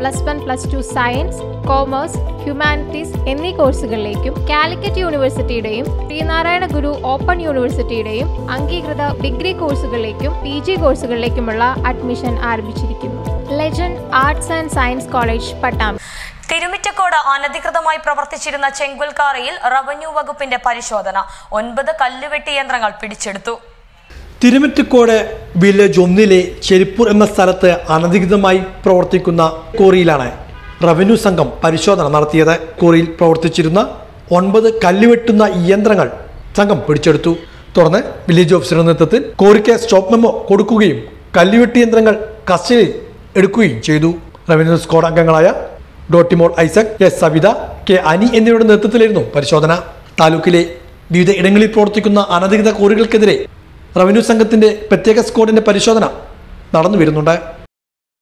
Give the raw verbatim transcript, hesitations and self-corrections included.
Plus one plus two science, commerce, humanities എന്നീ കോഴ്സുകളിലേക്കും Calicut യൂണിവേഴ്സിറ്റിയുടെയും ശ്രീനാരായണ ഗുരു ഓപ്പൺ യൂണിവേഴ്സിറ്റിയുടെയും അംഗീകൃത ഡിഗ്രി കോഴ്സുകളിലേക്കും പി ജി കോഴ്സുകളിലേക്കുമുള്ള അഡ്മിഷൻ ആരംഭിച്ചിരിക്കുന്നു. Legend arts and science college, Pattambi. Thirumittacode അനധികൃതമായി പ്രവർത്തിച്ചിരുന്ന ചെങ്കുൽക്കാറയിൽ റവന്യൂ വകുപ്പിന്റെ പരിശോധന. ഒൻപത് കല്ലുവെട്ടി യന്ത്രങ്ങൾ പിടിച്ചെടുത്തു. തിരുമിറ്റക്കോട് വില്ലേജ് ഒന്നിലെ ചെരിപ്പൂർ എന്ന സ്ഥലത്ത് അനധികൃതമായി പ്രവർത്തിക്കുന്ന കോറിയിലാണ് റവന്യൂ സംഘം പരിശോധന നടത്തിയത്. കോറിയിൽ പ്രവർത്തിച്ചിരുന്ന ഒൻപത് കല്ലുവെട്ടുന്ന യന്ത്രങ്ങൾ സംഘം പിടിച്ചെടുത്തു. തുടർന്ന് വില്ലേജ് ഓഫീസറുടെ നേതൃത്വത്തിൽ കോറിക്ക് സ്റ്റോപ്പ് മെമ്മോ കൊടുക്കുകയും കല്ലുവെട്ടി യന്ത്രങ്ങൾ കസ്റ്റഡിയിൽ എടുക്കുകയും ചെയ്തു. റവന്യൂ സ്ക്വാഡ് അംഗങ്ങളായ Dottymol Isaac, S Savitha, K Ani എന്നിവരുടെ നേതൃത്വത്തിലായിരുന്നു പരിശോധന. താലൂക്കിലെ വിവിധ ഇടങ്ങളിൽ പ്രവർത്തിക്കുന്ന അനധികൃത കോറികൾക്കെതിരെ റവന്യൂ സംഘത്തിന്റെ പ്രത്യേക സ്ക്വാഡിന്റെ പരിശോധന നടന്നു വരുന്നുണ്ട്.